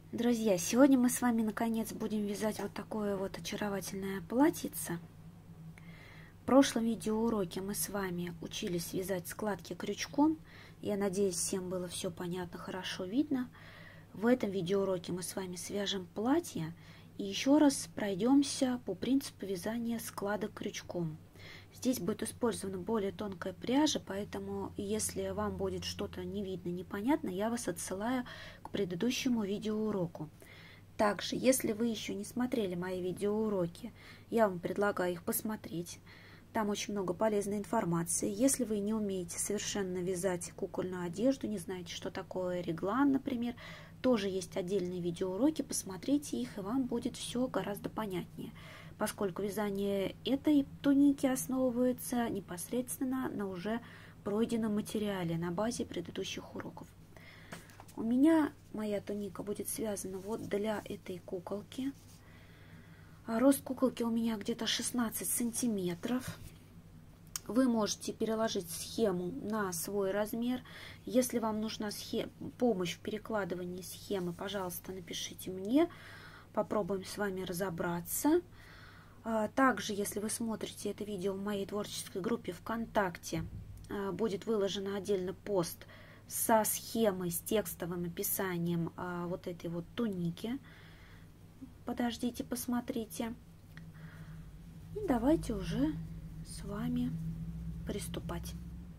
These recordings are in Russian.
Друзья, сегодня мы с вами наконец будем вязать вот такое вот очаровательное платьице. В прошлом видеоуроке мы с вами учились вязать складки крючком. Я надеюсь, всем было все понятно, хорошо видно. В этом видеоуроке мы с вами свяжем платье и еще раз пройдемся по принципу вязания складок крючком. Здесь будет использована более тонкая пряжа, поэтому если вам будет что-то не видно, непонятно, я вас отсылаю к предыдущему видеоуроку. Также, если вы еще не смотрели мои видеоуроки, я вам предлагаю их посмотреть. Там очень много полезной информации. Если вы не умеете совершенно вязать кукольную одежду, не знаете, что такое реглан, например, тоже есть отдельные видеоуроки, посмотрите их, и вам будет все гораздо понятнее, поскольку вязание этой туники основывается непосредственно на уже пройденном материале на базе предыдущих уроков. У меня моя туника будет связана вот для этой куколки. Рост куколки у меня где-то 16 сантиметров. Вы можете переложить схему на свой размер. Если вам нужна помощь в перекладывании схемы, пожалуйста, напишите мне. Попробуем с вами разобраться. Также, если вы смотрите это видео в моей творческой группе ВКонтакте, будет выложен отдельно пост со схемой, с текстовым описанием вот этой вот туники. Подождите, посмотрите. И давайте уже с вами приступать.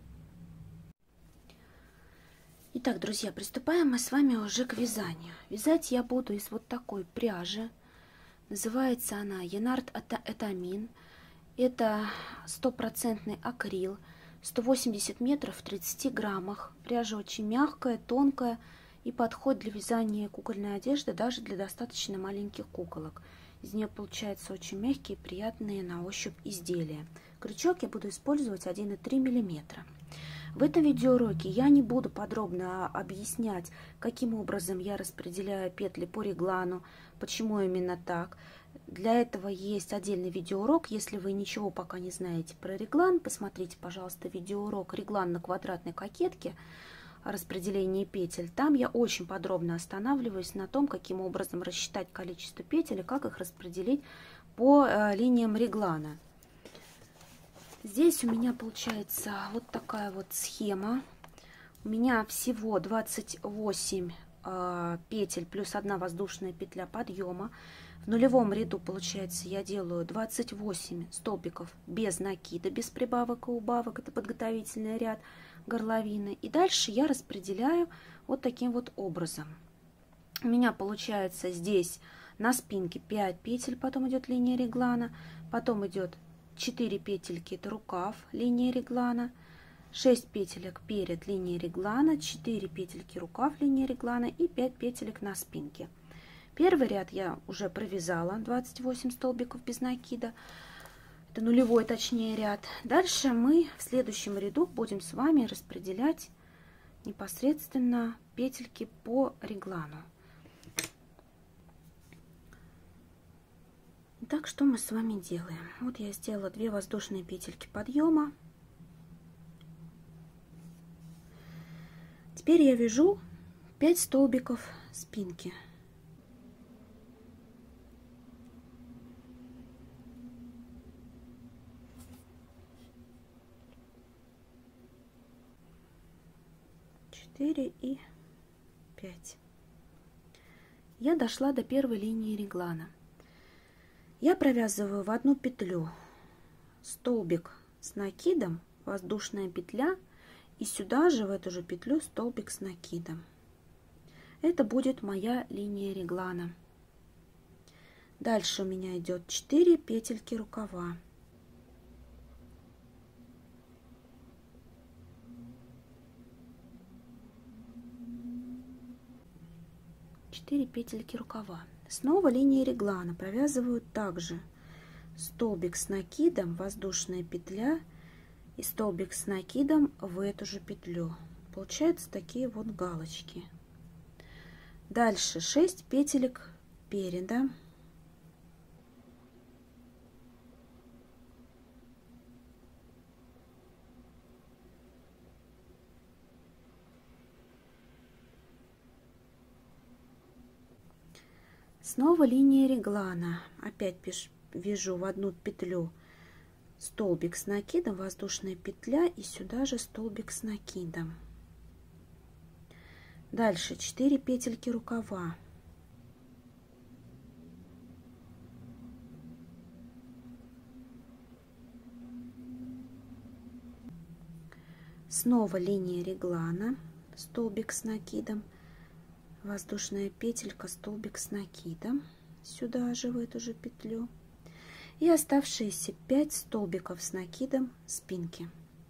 Итак, друзья, приступаем мы с вами уже к вязанию. Вязать я буду из вот такой пряжи. Называется она Янард Этамин. Это 100% акрил. 180 метров в 30 граммах. Пряжа очень мягкая, тонкая и подходит для вязания кукольной одежды даже для достаточно маленьких куколок. Из нее получаются очень мягкие, приятные на ощупь изделия. Крючок я буду использовать 1,3 мм. В этом видеоуроке я не буду подробно объяснять, каким образом я распределяю петли по реглану, почему именно так. Для этого есть отдельный видеоурок. Если вы ничего пока не знаете про реглан, посмотрите, пожалуйста, видеоурок «Реглан на квадратной кокетке», распределение петель. Там я очень подробно останавливаюсь на том, каким образом рассчитать количество петель и как их распределить по линиям реглана. Здесь у меня получается вот такая вот схема. У меня всего 28 петель плюс 1 воздушная петля подъема. В нулевом ряду, получается, я делаю 28 столбиков без накида, без прибавок и убавок. Это подготовительный ряд горловины. И дальше я распределяю вот таким вот образом. У меня получается здесь на спинке 5 петель, потом идет линия реглана, потом идет 4 петельки, это рукав, линия реглана, 6 петелек перед линией реглана, 4 петельки рукав, линия реглана и 5 петелек на спинке. Первый ряд я уже провязала, 28 столбиков без накида. Это нулевой, точнее, ряд. Дальше мы в следующем ряду будем с вами распределять непосредственно петельки по реглану. Итак, что мы с вами делаем? Вот я сделала 2 воздушные петельки подъема. Теперь я вяжу 5 столбиков спинки. И 5. Я дошла до первой линии реглана. Я провязываю в одну петлю столбик с накидом, воздушная петля, и сюда же в эту же петлю столбик с накидом. Это будет моя линия реглана. Дальше у меня идет 4 петельки рукава. 4 петельки рукава. Снова линия реглана. Провязываю также столбик с накидом, воздушная петля и столбик с накидом в эту же петлю. Получаются такие вот галочки. Дальше 6 петелек переда. Снова линия реглана. Опять вяжу в одну петлю столбик с накидом, воздушная петля, и сюда же столбик с накидом. Дальше 4 петельки рукава. Снова линия реглана, столбик с накидом, воздушная петелька, столбик с накидом, сюда же в эту же петлю, и оставшиеся 5 столбиков с накидом спинки.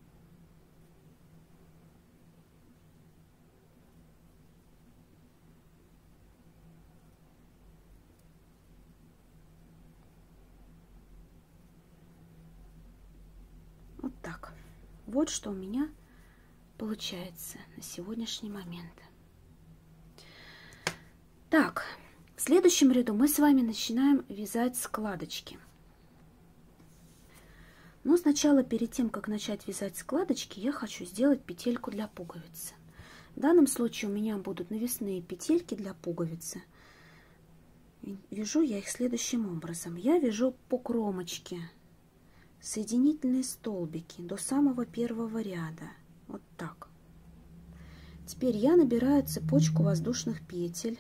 Вот так. Вот что у меня получается на сегодняшний момент. Так, в следующем ряду мы с вами начинаем вязать складочки. Но сначала, перед тем, как начать вязать складочки, я хочу сделать петельку для пуговицы. В данном случае у меня будут навесные петельки для пуговицы. Вяжу я их следующим образом. Я вяжу по кромочке соединительные столбики до самого первого ряда. Вот так. Теперь я набираю цепочку воздушных петель.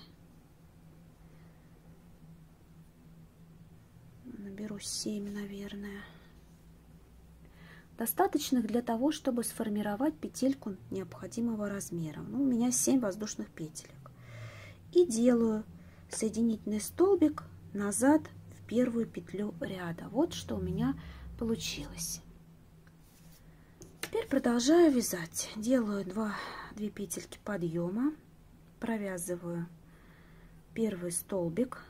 Наберу 7, наверное. Достаточных для того, чтобы сформировать петельку необходимого размера. Ну, у меня 7 воздушных петелек. И делаю соединительный столбик назад в первую петлю ряда. Вот что у меня получилось. Теперь продолжаю вязать. Делаю 2 петельки подъема, провязываю первый столбик,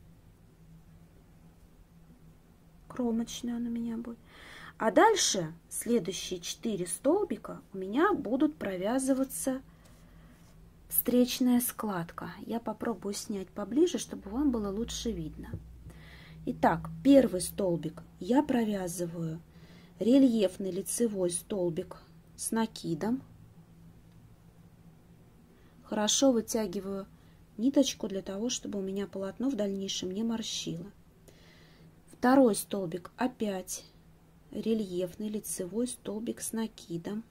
кромочный он у меня будет, а дальше следующие 4 столбика у меня будут провязываться встречная складка. Я попробую снять поближе, чтобы вам было лучше видно. Итак, первый столбик я провязываю рельефный лицевой столбик с накидом. Хорошо вытягиваю ниточку для того, чтобы у меня полотно в дальнейшем не морщило. Второй столбик опять рельефный лицевой столбик с накидом.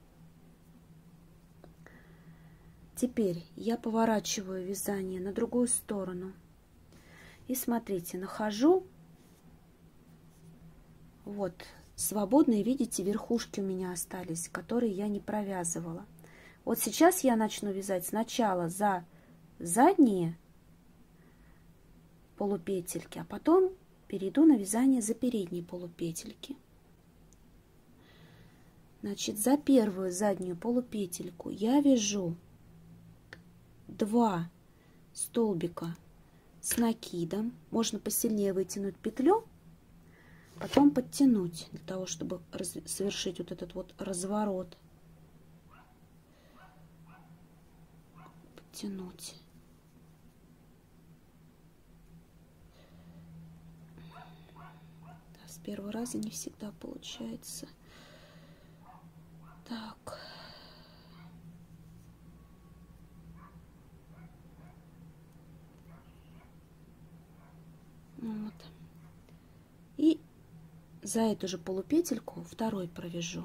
Теперь я поворачиваю вязание на другую сторону. И смотрите, нахожу вот свободные, видите, верхушки у меня остались, которые я не провязывала. Вот сейчас я начну вязать сначала за задние полупетельки, а потом перейду на вязание за передние полупетельки. Значит, за первую заднюю полупетельку я вяжу 2 столбика с накидом. Можно посильнее вытянуть петлю, потом подтянуть для того, чтобы совершить вот этот вот разворот. Подтянуть. Да, с первого раза не всегда получается. Так. Вот. И за эту же полупетельку второй провяжу.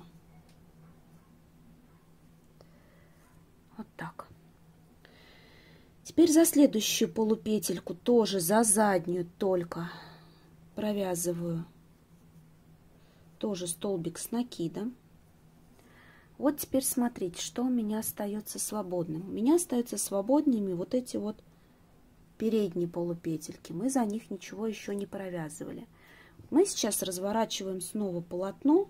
Вот так. Теперь за следующую полупетельку, тоже за заднюю, только провязываю тоже столбик с накидом. Вот теперь смотрите, что у меня остается свободным. У меня остаются свободными вот эти вот передние полупетельки. Мы за них ничего еще не провязывали. Мы сейчас разворачиваем снова полотно.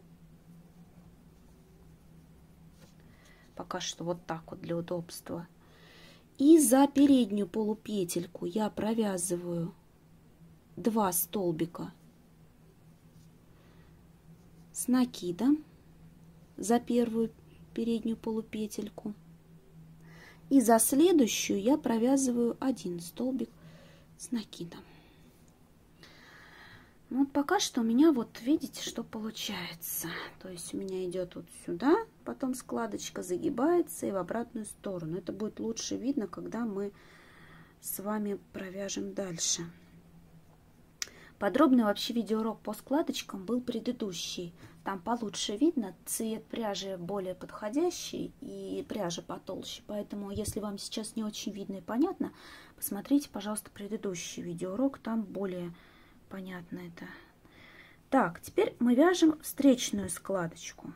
Пока что вот так вот для удобства. И за переднюю полупетельку я провязываю 2 столбика с накидом за первую переднюю полупетельку. И за следующую я провязываю 1 столбик с накидом. Вот пока что у меня вот видите, что получается. То есть у меня идет вот сюда, потом складочка загибается и в обратную сторону. Это будет лучше видно, когда мы с вами провяжем дальше. Подробный вообще видеоурок по складочкам был предыдущий. Там получше видно, цвет пряжи более подходящий и пряжа потолще. Поэтому, если вам сейчас не очень видно и понятно, посмотрите, пожалуйста, предыдущий видеоурок. Там более понятно это. Так, теперь мы вяжем встречную складочку.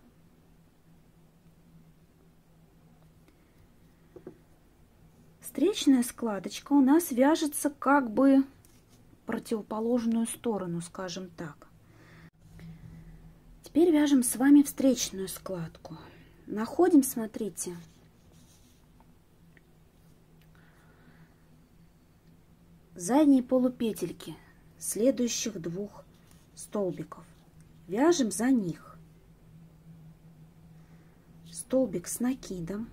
Встречная складочка у нас вяжется как бы противоположную сторону, скажем так. Теперь вяжем с вами встречную складку. Находим, смотрите, задние полупетельки следующих двух столбиков. Вяжем за них столбик с накидом.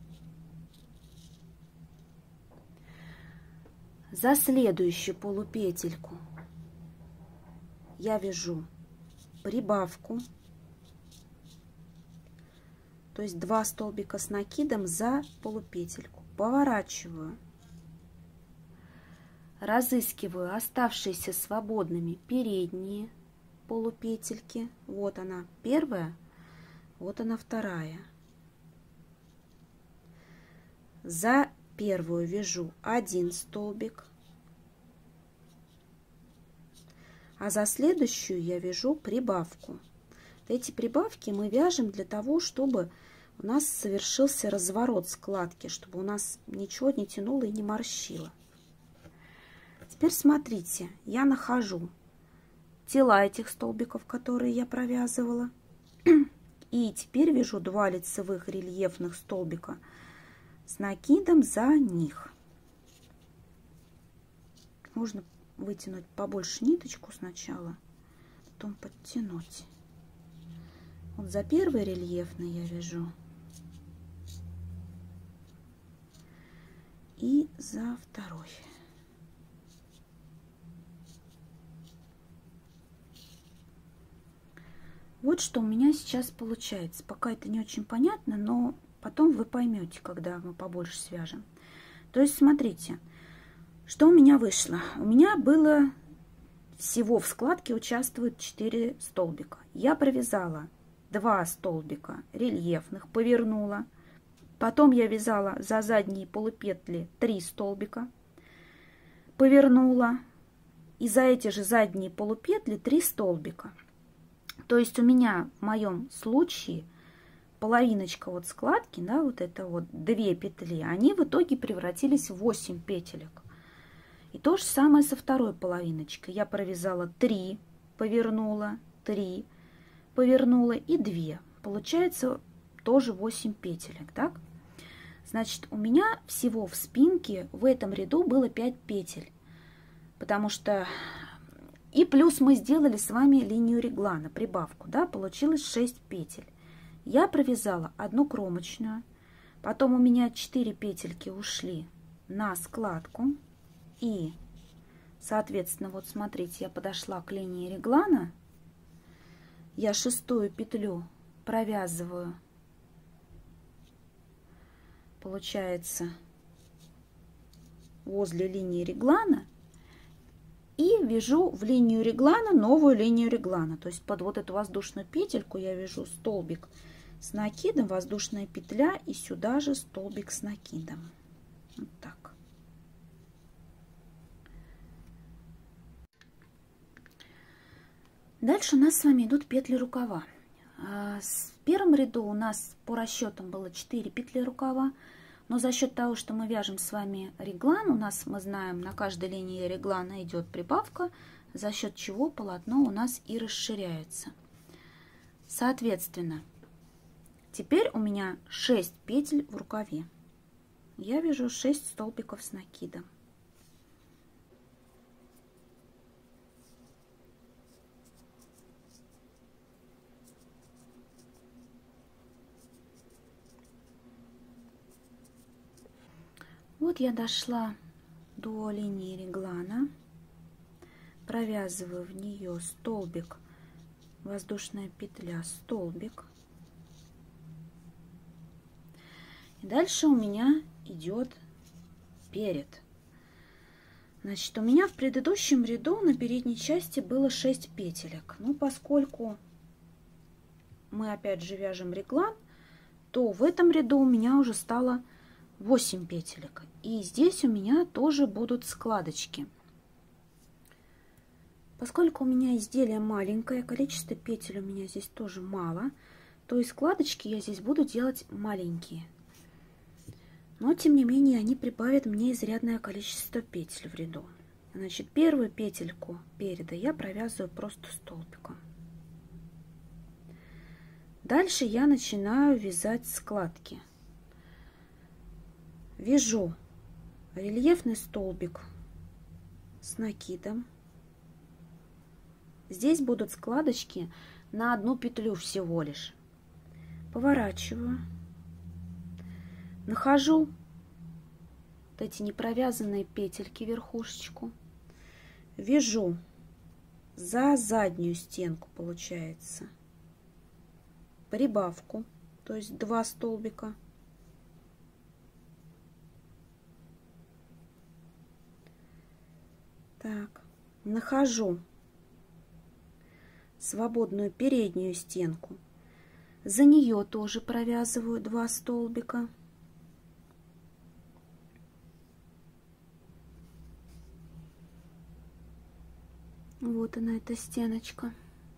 За следующую полупетельку я вяжу прибавку, то есть 2 столбика с накидом за полупетельку. Поворачиваю, разыскиваю оставшиеся свободными передние полупетельки. Вот она первая, вот она вторая. За первую вяжу 1 столбик, а за следующую я вяжу прибавку. Эти прибавки мы вяжем для того, чтобы у нас совершился разворот складки, чтобы у нас ничего не тянуло и не морщило. Теперь смотрите, я нахожу тела этих столбиков, которые я провязывала, и теперь вяжу 2 лицевых рельефных столбика с накидом за них. Можно вытянуть побольше ниточку сначала, потом подтянуть. Вот за первый рельефный я вяжу и за второй. Вот что у меня сейчас получается. Пока это не очень понятно, но потом вы поймете, когда мы побольше свяжем. То есть смотрите, что у меня вышло. У меня было всего в складке участвует 4 столбика. Я провязала 2 столбика рельефных, повернула. Потом я вязала за задние полупетли 3 столбика, повернула. И за эти же задние полупетли 3 столбика. То есть у меня в моем случае половиночка вот складки, да, вот это вот 2 петли, они в итоге превратились в 8 петелек. И то же самое со второй половиночкой. Я провязала 3, повернула, 3, повернула и 2. Получается тоже 8 петелек, так? Значит, у меня всего в спинке в этом ряду было 5 петель. Потому что... И плюс мы сделали с вами линию реглана, прибавку, да, получилось 6 петель. Я провязала 1 кромочную, потом у меня 4 петельки ушли на складку. И, соответственно, вот смотрите, я подошла к линии реглана, я 6-ю петлю провязываю, получается, возле линии реглана, и вяжу в линию реглана новую линию реглана. То есть под вот эту воздушную петельку я вяжу столбик с накидом, воздушная петля, и сюда же столбик с накидом. Вот так. Дальше у нас с вами идут петли рукава. В первом ряду у нас по расчетам было 4 петли рукава. Но за счет того, что мы вяжем с вами реглан, у нас, мы знаем, на каждой линии реглана идет прибавка, за счет чего полотно у нас и расширяется. Соответственно, теперь у меня 6 петель в рукаве. Я вяжу 6 столбиков с накидом. Вот я дошла до линии реглана, провязываю в нее столбик, воздушная петля, столбик. И дальше у меня идет перед. Значит, у меня в предыдущем ряду на передней части было 6 петелек. Ну, поскольку мы опять же вяжем реглан, то в этом ряду у меня уже стало 8 петелек. И здесь у меня тоже будут складочки. Поскольку у меня изделие маленькое, количество петель у меня здесь тоже мало, то и складочки я здесь буду делать маленькие. Но, тем не менее, они прибавят мне изрядное количество петель в ряду. Значит, первую петельку переда я провязываю просто столбиком. Дальше я начинаю вязать складки. Вяжу рельефный столбик с накидом. Здесь будут складочки на одну петлю всего лишь. Поворачиваю. Нахожу вот эти непровязанные петельки, верхушечку. Вяжу за заднюю стенку, получается, прибавку, то есть 2 столбика. Так, нахожу свободную переднюю стенку. За нее тоже провязываю 2 столбика. Вот она, эта стеночка.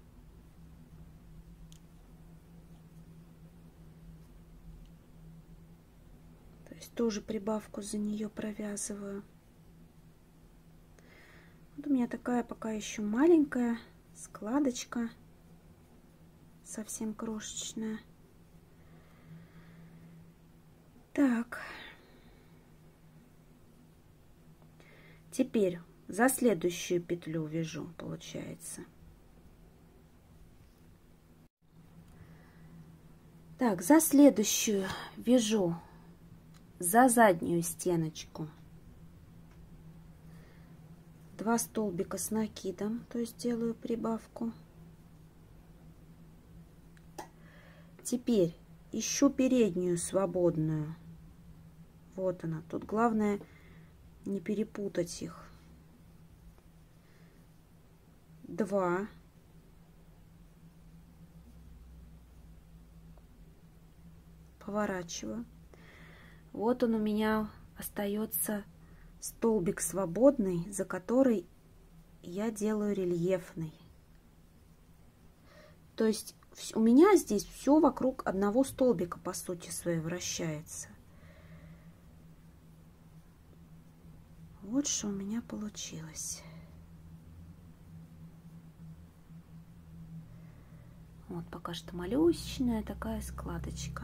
То есть тоже прибавку за нее провязываю. Вот у меня такая пока еще маленькая складочка, совсем крошечная. Так. Теперь за следующую петлю вяжу, получается. Так, за следующую вяжу за заднюю стеночку 2 столбика с накидом, то есть делаю прибавку. Теперь ищу переднюю свободную. Вот она. Тут главное не перепутать их. 2. Поворачиваю. Вот он у меня остается столбик свободный, за который я делаю рельефный. То есть у меня здесь все вокруг одного столбика, по сути своей, вращается. Вот что у меня получилось. Вот пока что малюсенькая такая складочка.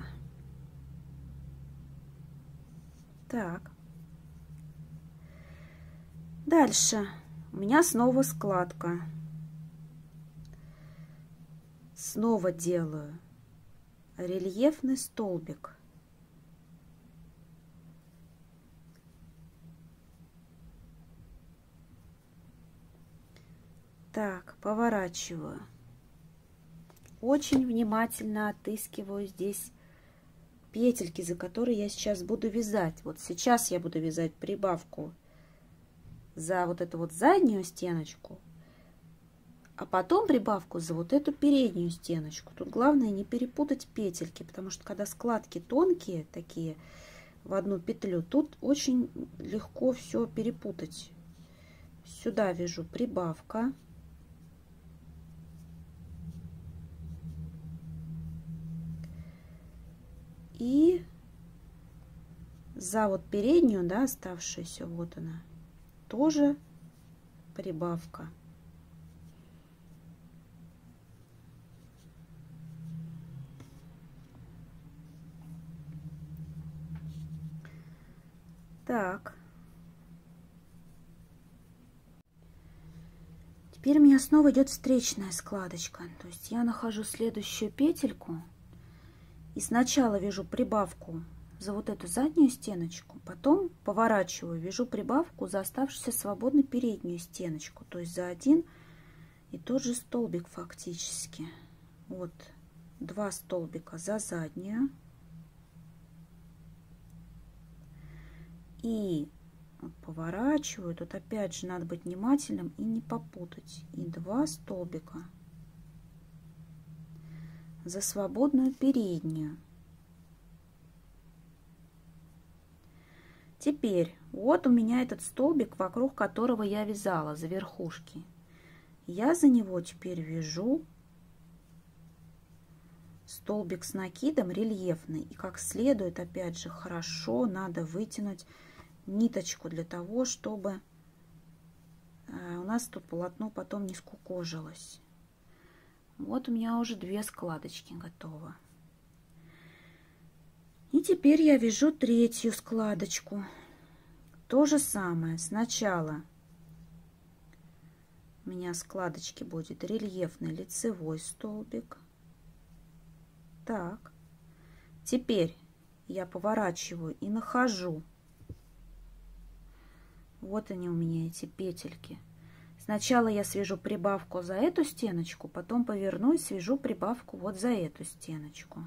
Так. Дальше у меня снова складка. Снова делаю рельефный столбик. Так, поворачиваю. Очень внимательно отыскиваю здесь петельки, за которые я сейчас буду вязать. Вот сейчас я буду вязать прибавку за вот эту вот заднюю стеночку, а потом прибавку за вот эту переднюю стеночку. Тут главное не перепутать петельки, потому что когда складки тонкие такие в одну петлю, тут очень легко все перепутать. Сюда вяжу прибавка. И за вот переднюю, да, оставшуюся, вот она, тоже прибавка. Так. Теперь у меня снова идет встречная складочка. То есть я нахожу следующую петельку и сначала вяжу прибавку за вот эту заднюю стеночку, потом поворачиваю, вяжу прибавку за оставшуюся свободной переднюю стеночку, то есть за один и тот же столбик фактически. Вот 2 столбика за заднюю и поворачиваю. Тут опять же надо быть внимательным и не попутать. И 2 столбика за свободную переднюю. Теперь вот у меня этот столбик, вокруг которого я вязала, за верхушки. Я за него теперь вяжу столбик с накидом рельефный. И как следует, опять же, хорошо надо вытянуть ниточку для того, чтобы у нас тут полотно потом не скукожилось. Вот у меня уже 2 складочки готовы. И теперь я вяжу 3-ю складочку. То же самое. Сначала у меня складочки будет рельефный лицевой столбик. Так. Теперь я поворачиваю и нахожу. Вот они у меня, эти петельки. Сначала я свяжу прибавку за эту стеночку, потом поверну и свяжу прибавку вот за эту стеночку.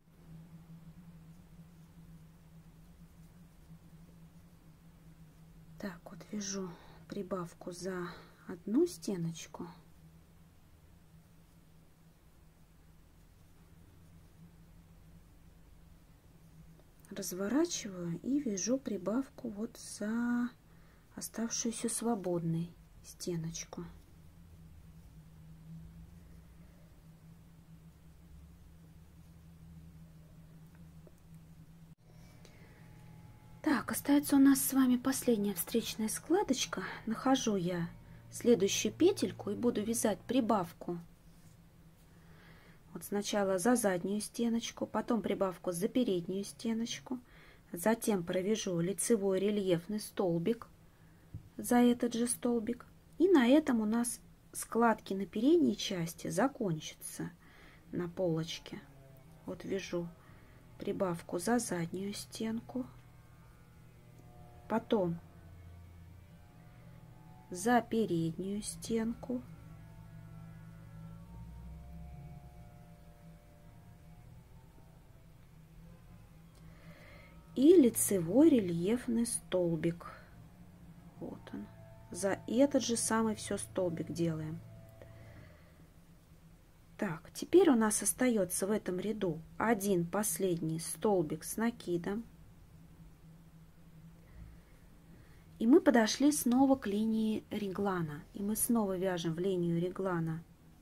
Так, вот вяжу прибавку за одну стеночку. Разворачиваю и вяжу прибавку вот за оставшуюся свободной стеночку. Так, остается у нас с вами последняя встречная складочка. Нахожу я следующую петельку и буду вязать прибавку. Вот сначала за заднюю стеночку, потом прибавку за переднюю стеночку, затем провяжу лицевой рельефный столбик за этот же столбик. И на этом у нас складки на передней части закончатся на полочке. Вот вяжу прибавку за заднюю стенку, потом за переднюю стенку, и лицевой рельефный столбик. Вот он. За этот же самый все столбик делаем. Так, теперь у нас остается в этом ряду один последний столбик с накидом. И мы подошли снова к линии реглана. И мы снова вяжем в линию реглана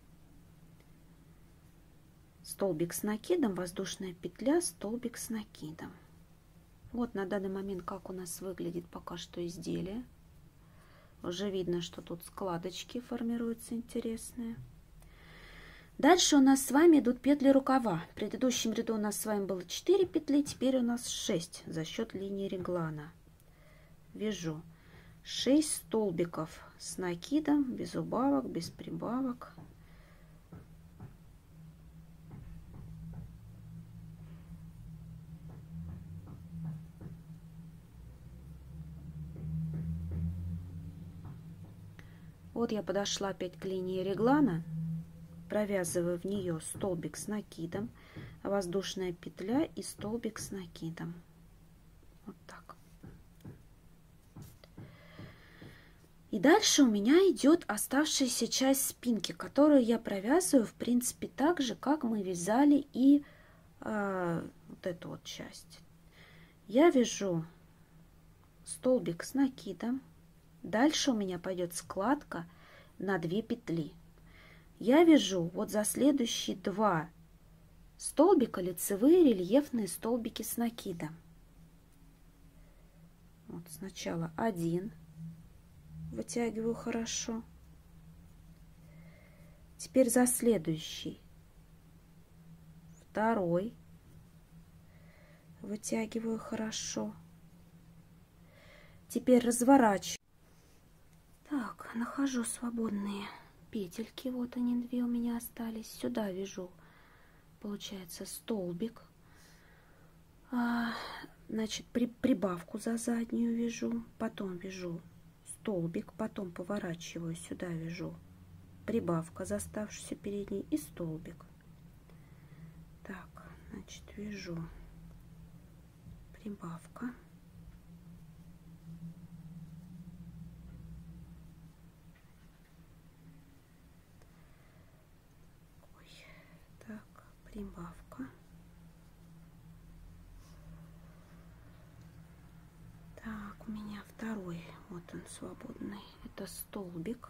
столбик с накидом, воздушная петля, столбик с накидом. Вот на данный момент как у нас выглядит пока что изделие. Уже видно, что тут складочки формируются интересные. Дальше у нас с вами идут петли рукава. В предыдущем ряду у нас с вами было 4 петли, теперь у нас 6 за счет линии реглана. Вяжу 6 столбиков с накидом, без убавок, без прибавок. Вот я подошла опять к линии реглана, провязываю в нее столбик с накидом, воздушная петля и столбик с накидом. Вот так. И дальше у меня идет оставшаяся часть спинки, которую я провязываю, в принципе, так же, как мы вязали и вот эту вот часть. Я вяжу столбик с накидом. Дальше у меня пойдет складка на 2 петли. Я вяжу вот за следующие 2 столбика лицевые рельефные столбики с накидом. Вот сначала 1 вытягиваю хорошо. Теперь за следующий 2 вытягиваю хорошо. Теперь разворачиваю. Так, нахожу свободные петельки. Вот они, 2 у меня остались. Сюда вяжу, получается, столбик. Значит, прибавку за заднюю вяжу. Потом вяжу столбик. Потом поворачиваю. Сюда вяжу прибавка за оставшийся передний и столбик. Так, значит, вяжу прибавка. прибавка. Так, у меня второй, вот он свободный, это столбик.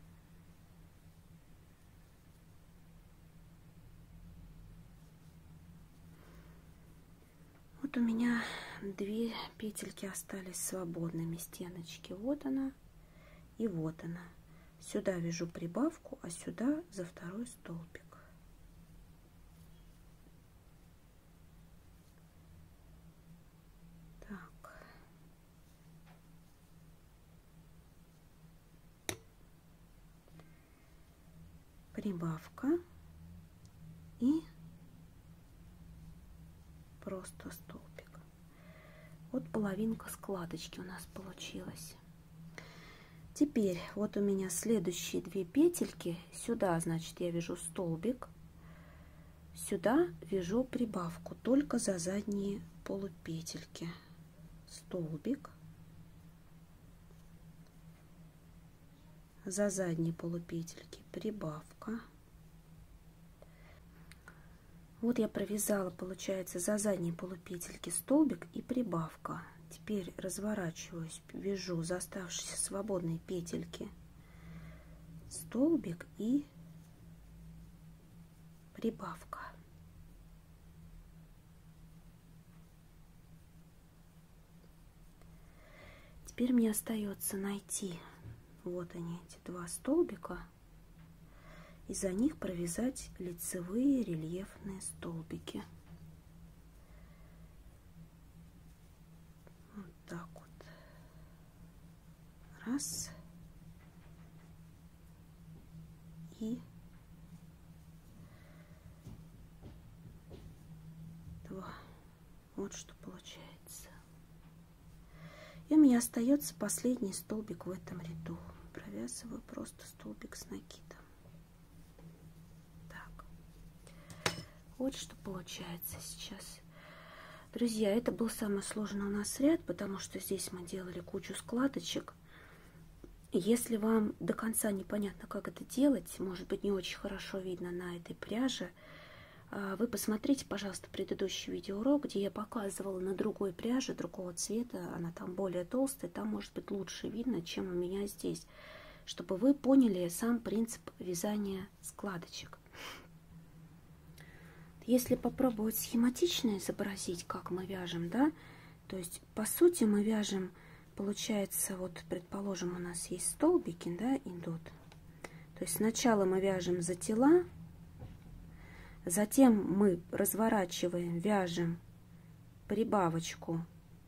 Вот у меня 2 петельки остались свободными, стеночки. Вот она и вот она. Сюда вяжу прибавку, а сюда за второй столбик. Так. Прибавка и просто столбик. Вот половинка складочки у нас получилась. Теперь вот у меня следующие 2 петельки. Сюда, значит, я вяжу столбик. Сюда вяжу прибавку только за задние полупетельки. Столбик. За задние полупетельки прибавка. Вот я провязала, получается, за задние полупетельки столбик и прибавка. Теперь разворачиваюсь, вяжу за оставшиеся свободные петельки столбик и прибавка. Теперь мне остается найти, вот они, эти 2 столбика, и за них провязать лицевые рельефные столбики. Вот так вот. Раз. И 2. Вот что получается. И у меня остается последний столбик в этом ряду. Провязываю просто столбик с накидом. Так. Вот что получается сейчас. Друзья, это был самый сложный у нас ряд, потому что здесь мы делали кучу складочек. Если вам до конца непонятно, как это делать, может быть, не очень хорошо видно на этой пряже, вы посмотрите, пожалуйста, предыдущий видеоурок, где я показывала на другой пряже, другого цвета, она там более толстая, там может быть лучше видно, чем у меня здесь, чтобы вы поняли сам принцип вязания складочек. Если попробовать схематично изобразить, как мы вяжем, да, то есть по сути мы вяжем, получается, вот предположим, у нас есть столбики, да, идут, то есть сначала мы вяжем за тела, затем мы разворачиваем, вяжем прибавочку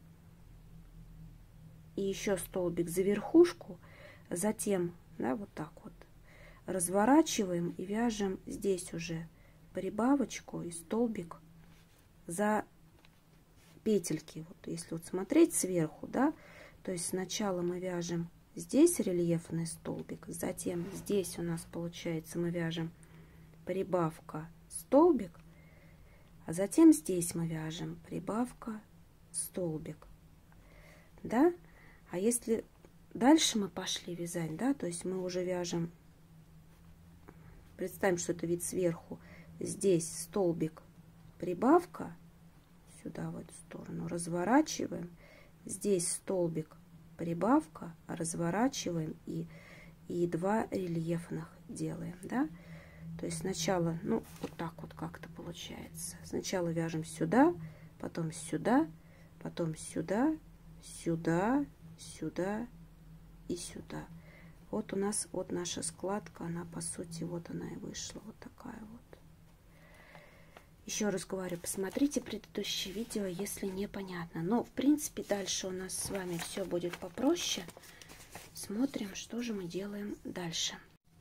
и еще столбик за верхушку, затем, да, вот так вот разворачиваем и вяжем здесь уже прибавочку и столбик за петельки. Вот если вот смотреть сверху, да, то есть сначала мы вяжем здесь рельефный столбик, затем здесь у нас получается мы вяжем прибавка, столбик, а затем здесь мы вяжем прибавка, столбик, да. А если дальше мы пошли вязать, да, то есть мы уже вяжем, представим, что это вид сверху, здесь столбик, прибавка, сюда в эту сторону разворачиваем, здесь столбик, прибавка, разворачиваем и 2 рельефных делаем, да. То есть сначала, ну, вот так вот как-то получается. Сначала вяжем сюда, потом сюда, потом сюда, сюда, сюда и сюда. Вот у нас вот наша складка, она по сути вот она и вышла, вот такая вот. Еще раз говорю, посмотрите предыдущее видео, если непонятно. Но в принципе дальше у нас с вами все будет попроще. Смотрим, что же мы делаем дальше.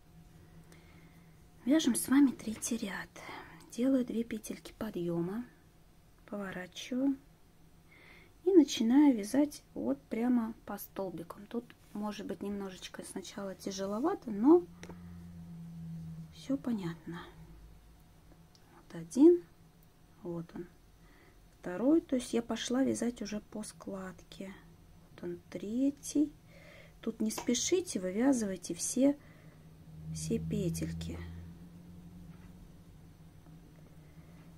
Вяжем с вами 3-й ряд. Делаю 2 петельки подъема, поворачиваю и начинаю вязать вот прямо по столбикам. Тут может быть немножечко сначала тяжеловато, но все понятно. Вот один, вот он, второй. То есть я пошла вязать уже по складке. Вот он, 3-й. Тут не спешите, вывязывайте все петельки.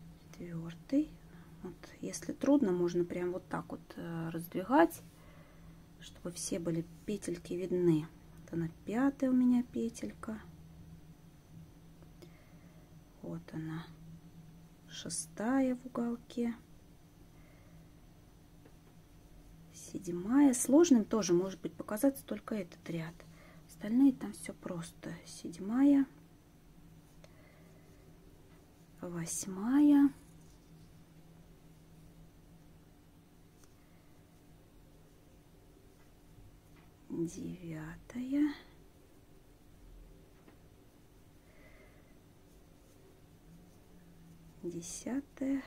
4. Вот, если трудно, можно прям вот так вот раздвигать, чтобы все были петельки видны. Вот она, 5-я у меня петелька. Вот она, 6-я в уголке. 7-я. Сложным тоже может быть показаться только этот ряд. Остальные там все просто. 7-я. 8-я. 9-я. 10-я.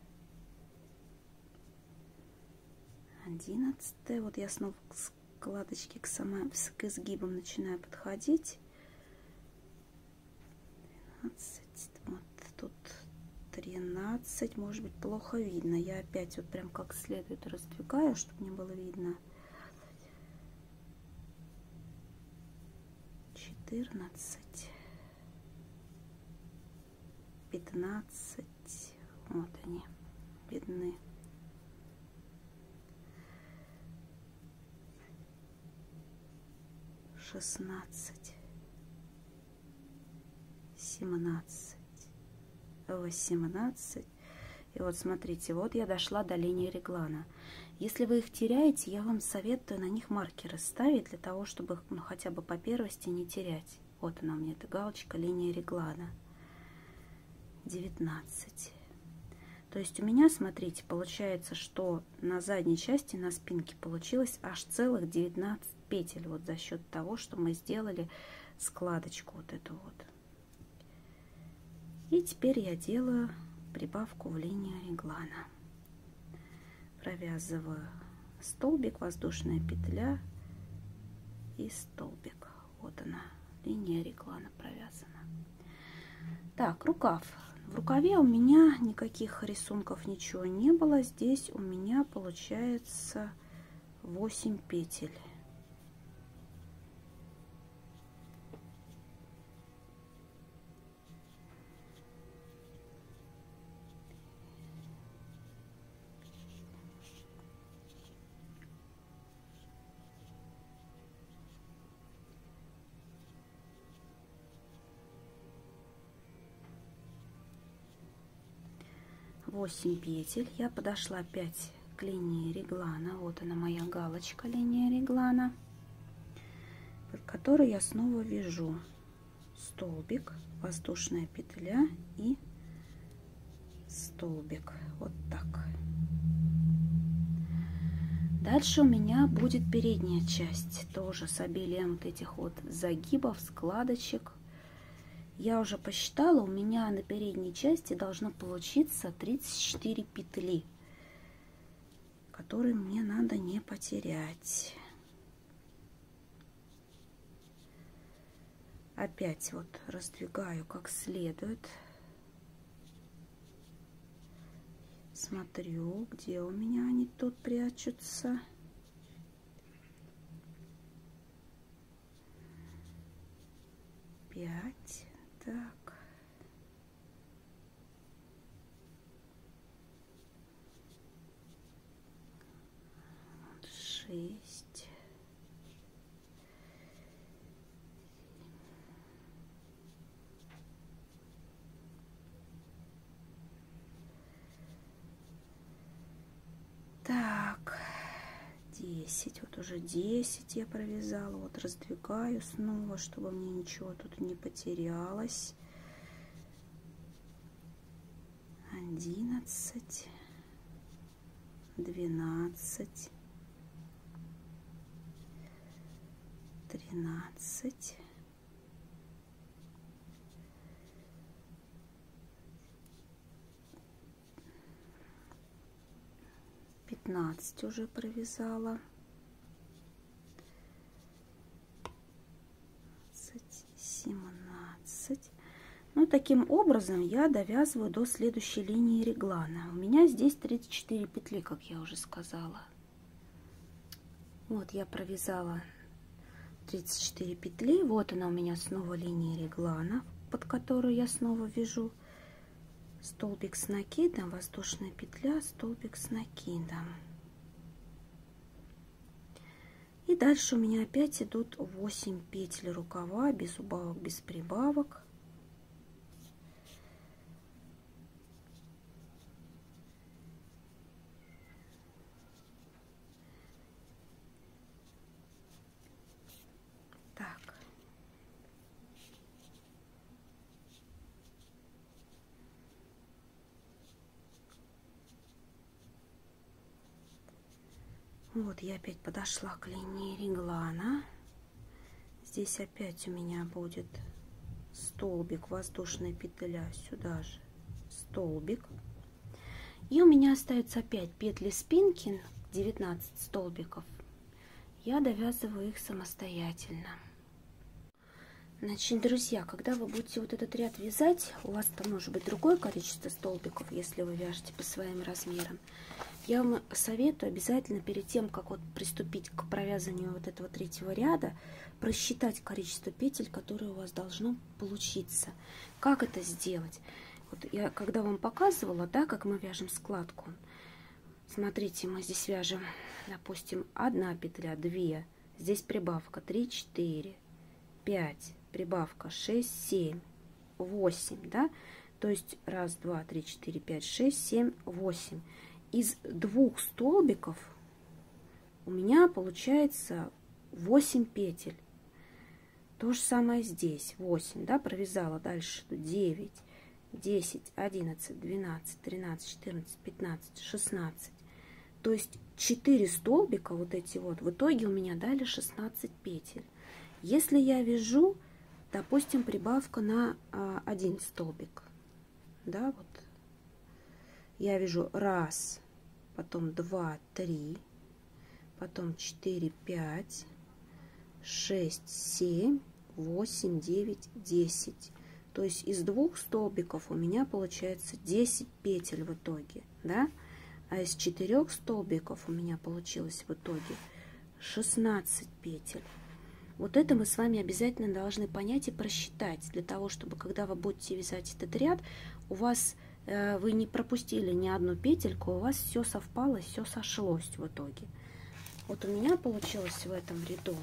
11-я. Вот я снова к складочке, к изгибам начинаю подходить. 12. Вот тут 13. Может быть, плохо видно. Я опять вот прям как следует раздвигаю, чтобы не было видно. 14. 15. Вот они видны. 16. 17. 18. И вот смотрите, вот я дошла до линии реглана. Если вы их теряете, я вам советую на них маркеры ставить, для того, чтобы их хотя бы по первости не терять. Вот она у меня, эта галочка, линия реглана. 19. То есть у меня, смотрите, получается, что на задней части, на спинке получилось аж целых 19 петель. Вот за счет того, что мы сделали складочку вот эту вот. И теперь я делаю прибавку в линию реглана. Провязываю столбик, воздушная петля и столбик. Вот она, линия реглана провязана. Так, рукав. В рукаве у меня никаких рисунков, ничего не было. Здесь у меня получается 8 петель. Восемь петель. Я подошла опять к линии реглана. Вот она, моя галочка, линия реглана, под которой я снова вяжу столбик, воздушная петля и столбик. Вот так. Дальше у меня будет передняя часть, тоже с обилием вот этих вот загибов, складочек. Я уже посчитала, у меня на передней части должно получиться 34 петли, которые мне надо не потерять. Опять вот раздвигаю как следует. Смотрю, где у меня они тут прячутся. Пять. Так. 6. Так, 10. Вот уже 10 я провязала. Вот раздвигаю снова, чтобы мне ничего тут не потерялось. 11, 12, 13, 15 уже провязала. 17. Ну, таким образом я довязываю до следующей линии реглана. У меня здесь 34 петли, как я уже сказала. Вот я провязала 34 петли. Вот она у меня снова линия реглана, под которую я снова вяжу столбик с накидом, воздушная петля, столбик с накидом. И дальше у меня опять идут 8 петель рукава, без убавок, без прибавок. Так. Вот я опять подошла к линии реглана. Здесь опять у меня будет столбик, воздушная петля, сюда же столбик. И у меня остается опять петли спинки, 19 столбиков. Я довязываю их самостоятельно. Значит, друзья, когда вы будете вот этот ряд вязать, у вас там может быть другое количество столбиков, если вы вяжете по своим размерам. Я вам советую обязательно перед тем, как вот приступить к провязыванию вот этого третьего ряда, просчитать количество петель, которые у вас должно получиться. Как это сделать? Вот я когда вам показывала, да, как мы вяжем складку. Смотрите, мы здесь вяжем, допустим, 1 петля, 2, здесь прибавка 3, 4, 5, прибавка 6, 7, 8, да? То есть 1, 2, 3, 4, 5, 6, 7, 8. Из 2 столбиков у меня получается 8 петель. То же самое здесь, 8, да, провязала дальше 9, 10, 11, 12, 13, 14, 15, 16. То есть 4 столбика, вот эти вот, в итоге у меня дали 16 петель. Если я вяжу, допустим, прибавка на 1 столбик, да, вот, я вяжу 1, потом 2, 3, потом 4, 5, 6, 7, 8, 9, 10. То есть из 2 столбиков у меня получается 10 петель в итоге, да? А из 4 столбиков у меня получилось в итоге 16 петель. Вот это мы с вами обязательно должны понять и просчитать, для того, чтобы когда вы будете вязать этот ряд, у вас вы не пропустили ни одну петельку, у вас все совпало, все сошлось в итоге. Вот у меня получилось в этом ряду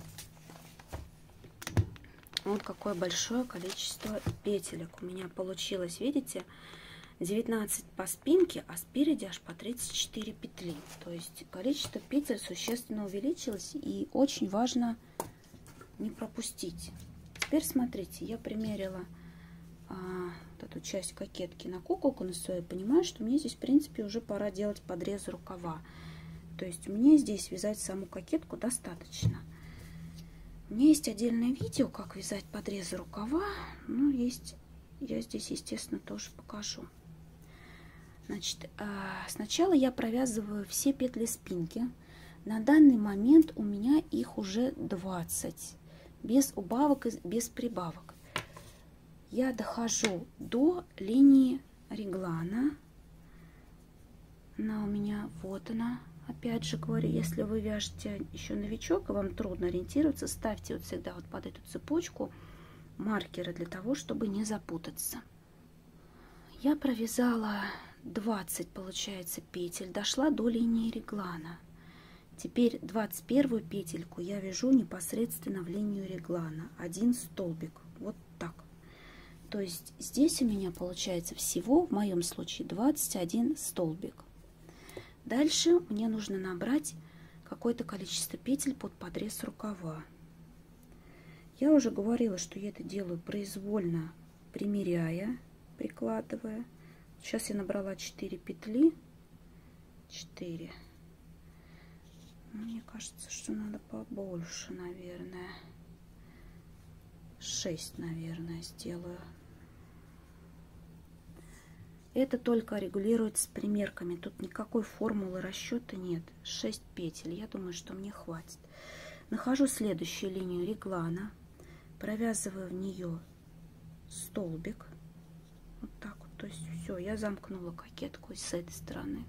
вот какое большое количество петелек у меня получилось, видите, 19 по спинке, а спереди аж по 34 петли. То есть количество петель существенно увеличилось, и очень важно не пропустить. Теперь смотрите, я примерила вот эту часть кокетки на куколку на свою, понимаю, что мне здесь в принципе уже пора делать подрез рукава. То есть мне здесь вязать саму кокетку достаточно. У меня есть отдельное видео, как вязать подрезы рукава. Ну, есть, я здесь, естественно, тоже покажу. Значит, сначала я провязываю все петли спинки. На данный момент у меня их уже 20, без убавок и без прибавок. Я дохожу до линии реглана. Она у меня, вот она. Опять же говорю, если вы вяжете еще новичок, и вам трудно ориентироваться, ставьте вот всегда вот под эту цепочку маркеры для того, чтобы не запутаться. Я провязала 20, получается, петель, дошла до линии реглана. Теперь 21 петельку я вяжу непосредственно в линию реглана, 1 столбик, вот так. То есть здесь у меня получается всего, в моем случае, 21 столбик. Дальше мне нужно набрать какое-то количество петель под подрез рукава. Я уже говорила, что я это делаю произвольно, примеряя, прикладывая. Сейчас я набрала 4 петли. 4. Мне кажется, что надо побольше, наверное. 6, наверное, сделаю. Это только регулирует с примерками. Тут никакой формулы расчета нет. 6 петель. Я думаю, что мне хватит. Нахожу следующую линию реглана. Провязываю в нее столбик. Вот так вот. То есть все, я замкнула кокетку с этой стороны.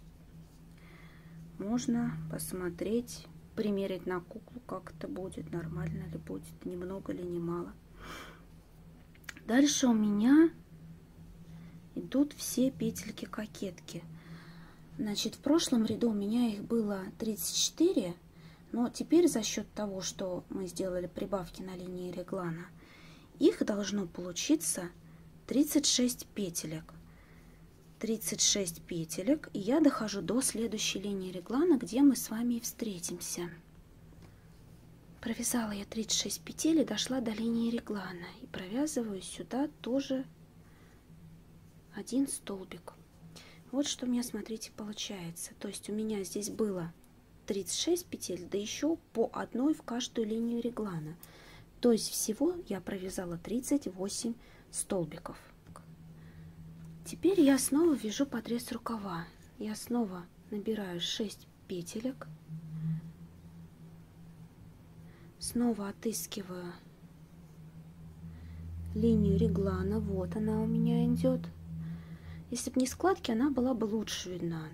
Можно посмотреть, примерить на куклу, как это будет, нормально ли будет, немного ли, немало. Дальше у меня идут все петельки кокетки. Значит, в прошлом ряду у меня их было 34, но теперь за счет того, что мы сделали прибавки на линии реглана, их должно получиться 36 петелек. 36 петелек, и я дохожу до следующей линии реглана, где мы с вами и встретимся. Провязала я 36 петель и дошла до линии реглана. И провязываю сюда тоже один столбик. Вот что у меня, смотрите, получается. То есть у меня здесь было 36 петель, да еще по одной в каждую линию реглана. То есть всего я провязала 38 столбиков. Теперь я снова вяжу подрез рукава. Я снова набираю 6 петелек. Снова отыскиваю линию реглана. Вот она у меня идет. Если бы не складки, она была бы лучше видна.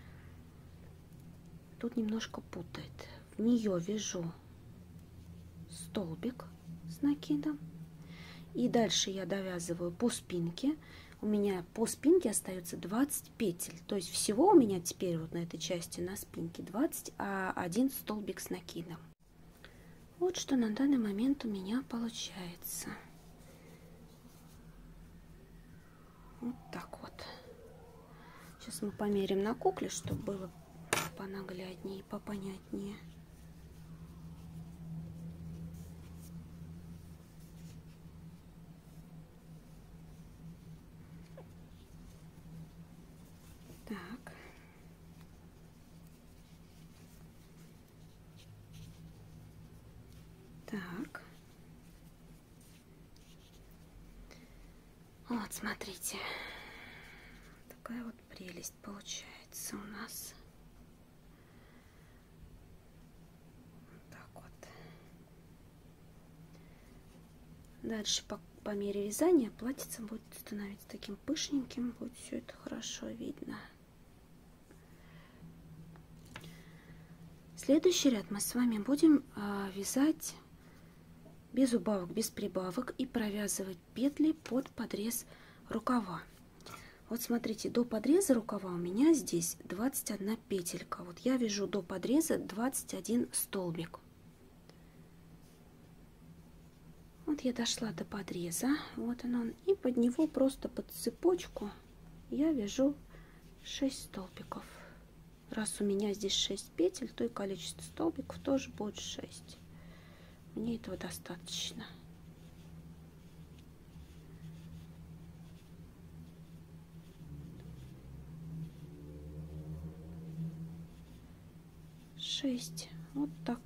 Тут немножко путает. В нее вяжу столбик с накидом. И дальше я довязываю по спинке. У меня по спинке остается 20 петель. То есть всего у меня теперь вот на этой части на спинке 21 столбик с накидом. Вот что на данный момент у меня получается. Вот так вот. Сейчас мы померим на кукле, чтобы было понагляднее и попонятнее. Так. Так. Вот, смотрите. Такая вот прелесть получается у нас. Так вот. Дальше по мере вязания платьице будет становиться таким пышненьким. Будет все это хорошо видно. Следующий ряд мы с вами будем вязать без убавок, без прибавок и провязывать петли под подрез рукава. Вот смотрите, до подреза рукава у меня здесь 21 петелька. Вот я вяжу до подреза 21 столбик. Вот я дошла до подреза, вот он, и под него просто под цепочку я вяжу 6 столбиков. Раз у меня здесь 6 петель, то и количество столбиков тоже будет 6. Мне этого достаточно. Вот так.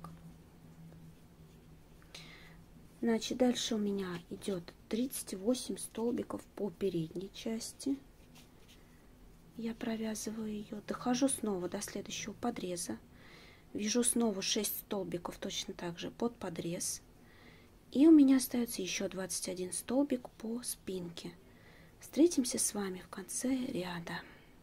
Значит, дальше у меня идет 38 столбиков по передней части. Я провязываю ее, дохожу снова до следующего подреза, вяжу снова 6 столбиков точно так же под подрез, и у меня остается еще 21 столбик по спинке. Встретимся с вами в конце ряда.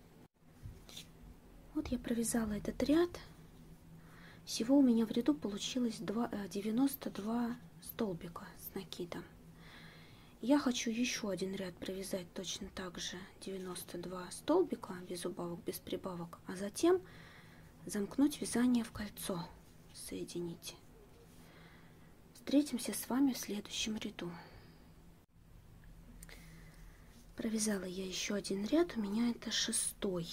Вот я провязала этот ряд. Всего у меня в ряду получилось 92 столбика с накидом. Я хочу еще один ряд провязать точно так же 92 столбика без убавок, без прибавок, а затем замкнуть вязание в кольцо, соединить. Встретимся с вами в следующем ряду. Провязала я еще один ряд, у меня это 6-й.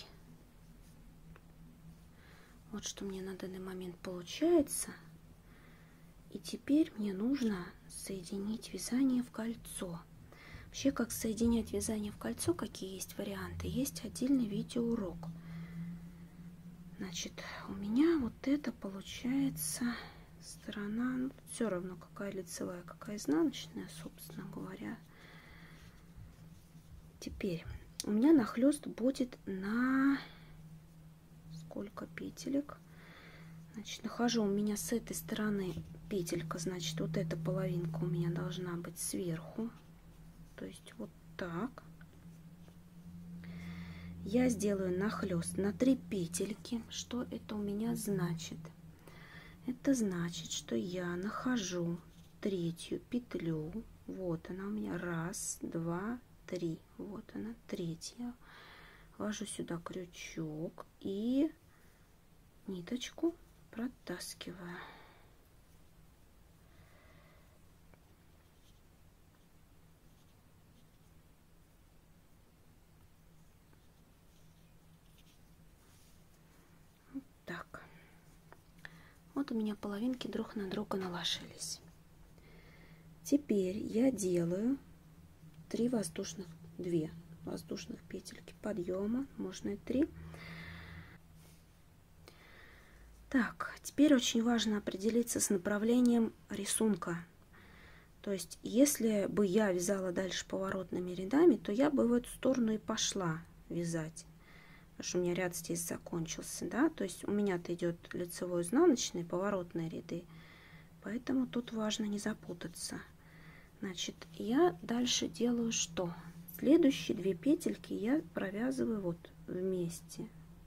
Вот что мне на данный момент получается. И теперь мне нужно соединить вязание в кольцо. Вообще, как соединять вязание в кольцо, какие есть варианты, есть отдельный видеоурок. Значит, у меня вот это получается сторона, ну, все равно какая лицевая, какая изнаночная, собственно говоря. Теперь у меня нахлест будет на сколько петелек. Значит, нахожу, у меня с этой стороны петелька, значит, вот эта половинка у меня должна быть сверху, то есть вот так. Я сделаю нахлест на 3 петельки. Что это у меня значит? Это значит, что я нахожу третью петлю. Вот она у меня, 1, 2, 3. Вот она, третья. Ввожу сюда крючок и ниточку протаскиваю. Вот так. Вот у меня половинки друг на друга наложились. Теперь я делаю 2 воздушных петельки подъема, можно и 3. Так, теперь очень важно определиться с направлением рисунка. То есть, если бы я вязала дальше поворотными рядами, то я бы в эту сторону и пошла вязать. Потому что у меня ряд здесь закончился, да. То есть у меня-то идет лицевой, изнаночный, поворотные ряды. Поэтому тут важно не запутаться. Значит, я дальше делаю что? Следующие 2 петельки я провязываю вот вместе.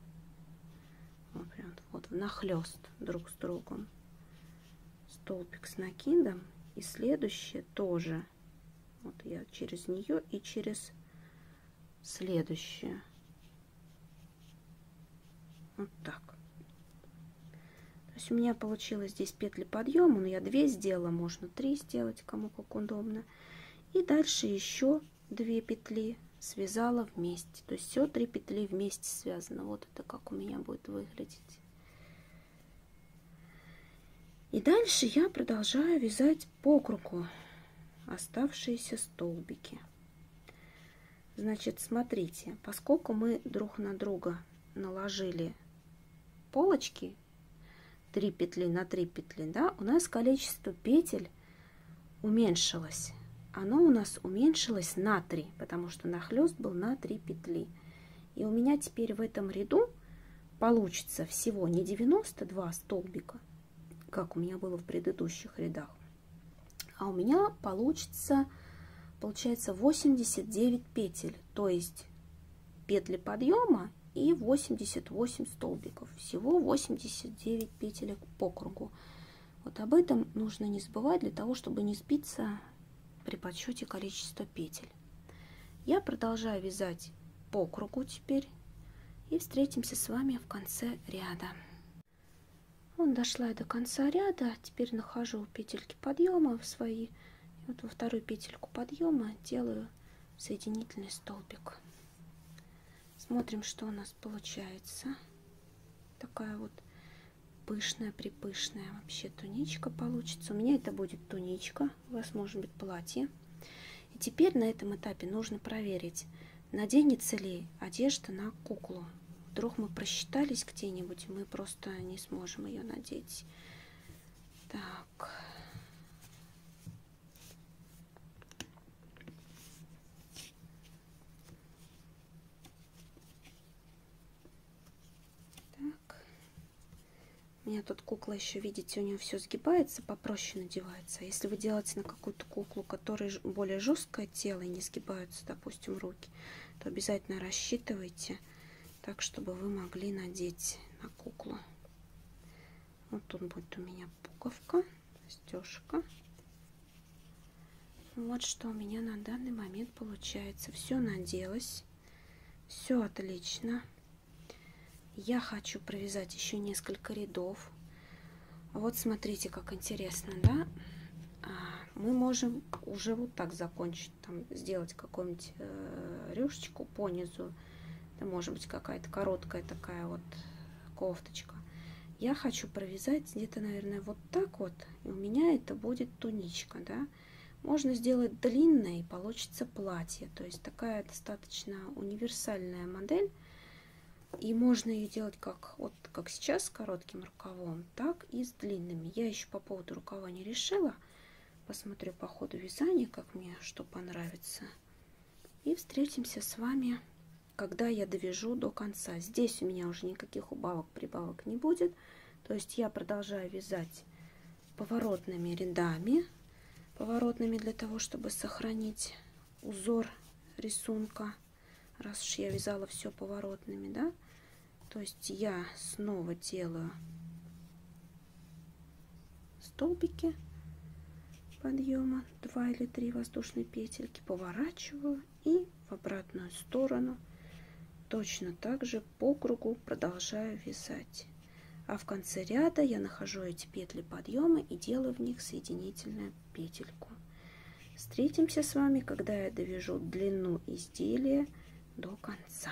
Вот внахлёст друг с другом. Столбик с накидом. И следующее тоже. Вот я через нее и через следующую. Вот так. То есть у меня получилось здесь петли подъема, но я 2 сделала, можно 3 сделать, кому как удобно. И дальше еще 2 петли связала вместе. То есть все 3 петли вместе связано. Вот это как у меня будет выглядеть. И дальше я продолжаю вязать по кругу оставшиеся столбики. Значит, смотрите, поскольку мы друг на друга наложили полочки 3 петли на 3 петли, да, у нас количество петель уменьшилось. Оно у нас уменьшилось на 3, потому что нахлёст был на 3 петли. И у меня теперь в этом ряду получится всего не 92 столбика, как у меня было в предыдущих рядах, а у меня получается 89 петель, то есть петли подъема и 88 столбиков. Всего 89 петелек по кругу. Вот об этом нужно не забывать, для того, чтобы не сбиться при подсчете количества петель. Я продолжаю вязать по кругу теперь. И встретимся с вами в конце ряда. Вот дошла я до конца ряда. Теперь нахожу петельки подъема в свои. И вот во вторую петельку подъема делаю соединительный столбик. Смотрим, что у нас получается. Такая вот пышная-припышная вообще туничка получится. У меня это будет туничка, у вас может быть платье. И теперь на этом этапе нужно проверить, наденется ли одежда на куклу. Вдруг мы просчитались где-нибудь, мы просто не сможем ее надеть. Так. У меня тут кукла еще, видите, у нее все сгибается, попроще надевается. А если вы делаете на какую-то куклу, которая более жесткое тело и не сгибаются, допустим, руки, то обязательно рассчитывайте так, чтобы вы могли надеть на куклу. Вот тут будет у меня пуговка, застежка. Вот что у меня на данный момент получается. Все наделось, все отлично. Я хочу провязать еще несколько рядов. Вот смотрите, как интересно, да? Мы можем уже вот так закончить, там сделать какую-нибудь рюшечку по низу. Это может быть какая-то короткая такая вот кофточка. Я хочу провязать где-то, наверное, вот так вот. И у меня это будет туничка, да? Можно сделать длинное, и получится платье. То есть такая достаточно универсальная модель. И можно ее делать как сейчас с коротким рукавом, так и с длинными. Я еще по поводу рукава не решила. Посмотрю по ходу вязания, как мне что понравится. И встретимся с вами, когда я довяжу до конца. Здесь у меня уже никаких убавок, прибавок не будет. То есть я продолжаю вязать поворотными рядами. Поворотными для того, чтобы сохранить узор рисунка. Раз уж я вязала все поворотными, да, то есть я снова делаю столбики, подъема, 2 или 3 воздушные петельки, поворачиваю и в обратную сторону точно так же по кругу продолжаю вязать. А в конце ряда я нахожу эти петли подъема и делаю в них соединительную петельку. Встретимся с вами, когда я довяжу длину изделия до конца.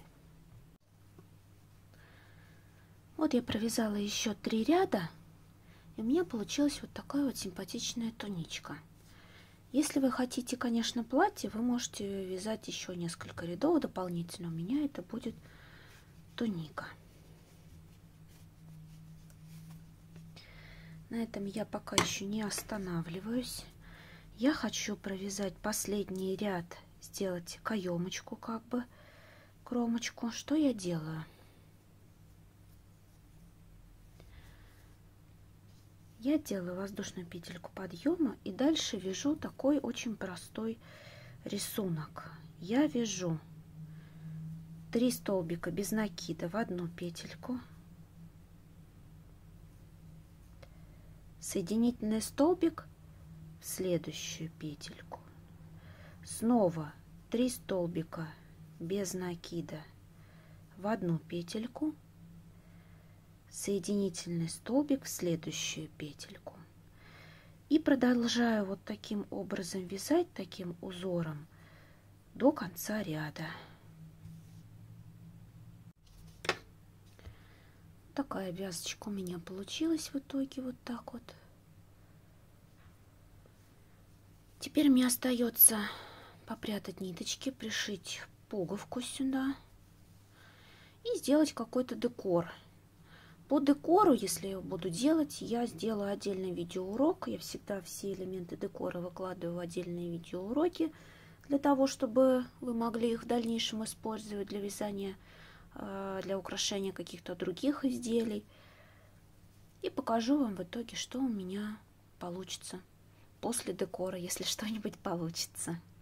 Вот я провязала еще 3 ряда, и у меня получилась вот такая вот симпатичная туничка. Если вы хотите, конечно, платье, вы можете вязать еще несколько рядов дополнительно. У меня это будет туника. На этом я пока еще не останавливаюсь. Я хочу провязать последний ряд, сделать каемочку, как бы кромочку. Что я делаю? Я делаю воздушную петельку подъема и дальше вяжу такой очень простой рисунок. Я вяжу 3 столбика без накида в одну петельку, соединительный столбик в следующую петельку, снова 3 столбика без накида в одну петельку, соединительный столбик в следующую петельку. И продолжаю вот таким образом вязать, таким узором до конца ряда. Такая вязочка у меня получилась в итоге, вот так вот. Теперь мне остается попрятать ниточки, пришить пуговку сюда и сделать какой-то декор. По декору, если я буду делать, я сделаю отдельный видеоурок. Я всегда все элементы декора выкладываю в отдельные видеоуроки, для того, чтобы вы могли их в дальнейшем использовать для вязания, для украшения каких-то других изделий. И покажу вам в итоге, что у меня получится после декора, если что-нибудь получится.